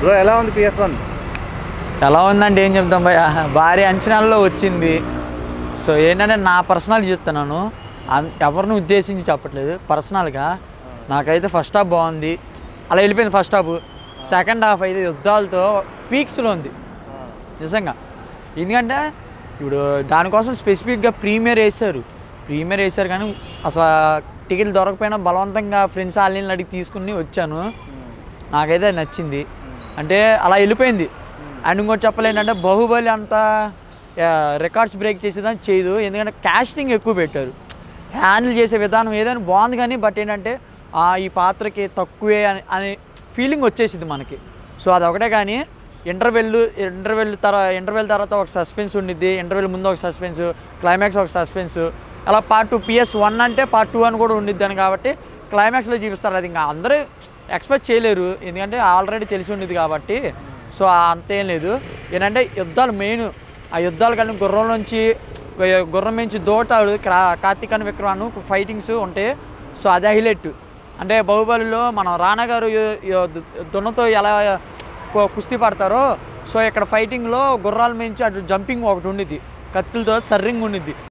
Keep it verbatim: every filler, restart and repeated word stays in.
Bro ఎలా ఉంది P S one? ఎలా ఉందంటే ఏం చెప్తాం భయ, భారీ అంచనాల్లో వచ్చింది. సో ఏంటంటే నా పర్సనల్గా చెప్తున్నాను, ఎవరిని ఉద్దేశించి చెప్పట్లేదు, పర్సనల్గా నాకైతే ఫస్ట్ హాఫ్ బాగుంది, అలా వెళ్ళిపోయింది ఫస్ట్ హాఫ్. సెకండ్ హాఫ్ అయితే యుద్ధాలతో పీక్స్లో ఉంది నిజంగా. ఎందుకంటే ఇప్పుడు దానికోసం స్పెసిఫిక్గా ప్రీమియర్ వేశారు ప్రీమియర్ వేశారు కానీ అసలు టికెట్లు దొరకపోయినా బలవంతంగా ఫ్రెండ్స్ ఆన్లైన్ అడిగి తీసుకుని వచ్చాను. నాకైతే నచ్చింది, అంటే అలా వెళ్ళిపోయింది. అండ్ ఇంకోటి చెప్పలేంటంటే బాహుబలి అంతా రికార్డ్స్ బ్రేక్ చేసేదాన్ని చేయదు, ఎందుకంటే కాస్టింగ్ ఎక్కువ పెట్టారు, హ్యాండిల్ చేసే విధానం ఏదైనా బాగుంది కానీ బట్ ఏంటంటే ఈ పాత్రకి తక్కువే అని అనే ఫీలింగ్ వచ్చేసింది మనకి. సో అదొకటే కానీ ఇంటర్వెల్ ఇంటర్వెల్ తర్వాత ఇంటర్వెల్ తర్వాత ఒక సస్పెన్స్ ఉండిద్ది, ఇంటర్వెల్ ముందు ఒక సస్పెన్స్, క్లైమాక్స్ ఒక సస్పెన్స్, అలా part two P S one అంటే పార్ట్ టూ అని కూడా ఉండిద్ది అని కాబట్టి క్లైమాక్స్లో చూపిస్తారు. అది ఇంకా అందరూ ఎక్స్పెక్ట్ చేయలేరు ఎందుకంటే ఆల్రెడీ తెలిసి ఉండేది కాబట్టి. సో అంతేం లేదు, ఏంటంటే యుద్ధాలు మెయిన్, ఆ యుద్ధాలు కానీ గుర్రం నుంచి గుర్రం నుంచి దోటాడు కార్తీక్ అని విక్రమ్ ఫైటింగ్స్ ఉంటాయి. సో అదే హైలైట్. అంటే బాహుబలిలో మనం రానా గారు దున్నతో ఎలా కుస్తీ పడతారో, సో ఇక్కడ ఫైటింగ్లో గుర్రాల నుంచి అటు జంపింగ్ ఒకటి ఉండిద్ది, కత్తులతో సర్రింగ్ ఉండిద్ది.